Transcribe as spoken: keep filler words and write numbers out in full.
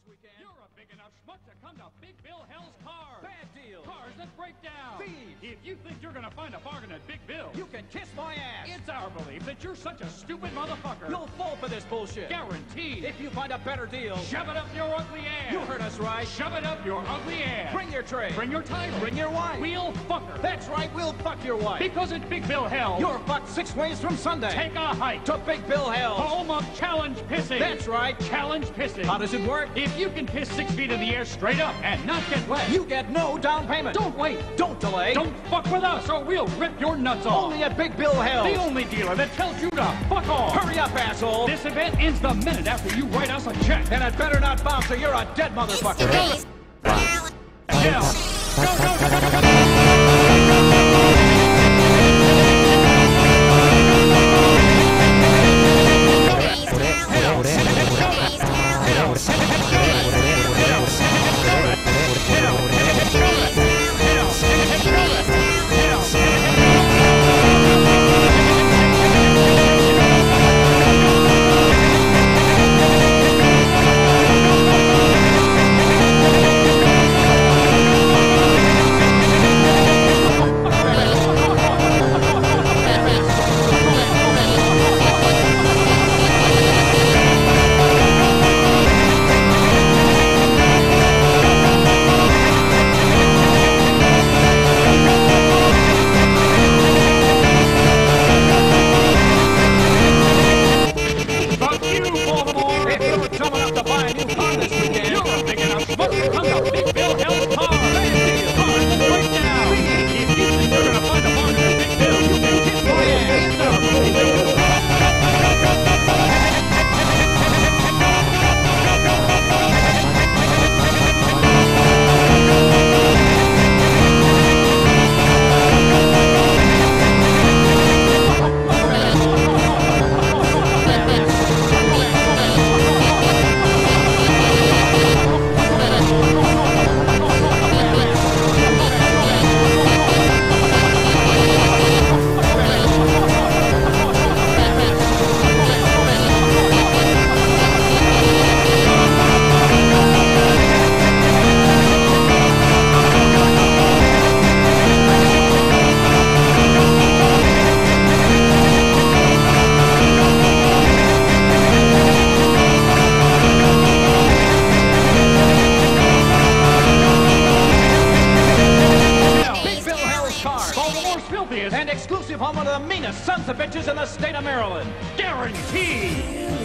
weekend. You're a big enough schmuck to come to Big Bill Hell's Cars. Bad deal. Cars that break down. Thieves. If you think you're gonna find a bargain at Big Bill, You can kiss my ass. it's our belief that you're such a stupid motherfucker. You'll fall for this bullshit. Guaranteed. If you find a better deal, Shove it up your ugly ass. you heard us right. Shove it up your ugly ass. Bring your tray. Bring your title. Bring your wife. We'll fuck her. That's right, we'll fuck your wife. Because at Big Bill Hell, You're fucked six ways from Sunday. take a hike to Big Bill Hell. home of challenge pissing. That's right. Challenge pissing. How does it work? If you can piss six feet in the air straight up and not get wet, You get no down payment. don't wait. Don't delay. Don't fuck with us or we'll rip your nuts off. Only at Big Bill Hell. The only dealer that tells you to fuck off. Hurry up, asshole. This event ends the minute after you write us a check. And it better not bounce or you're a dead motherfucker. Hell. Go, go, go, go, go. Fuck you, Baltimore. If you're dumb enough to buy a new car this weekend, You're a big enough schmuck to come to Big Bill Hell's Cars. Cars that break down. If you think you're gonna find a bargain at Big Bill, you can kiss my ass. It's our belief. Big Bill Hell's Cars. Baltimore's filthiest And exclusive home of the meanest sons of bitches in the state of Maryland. guaranteed.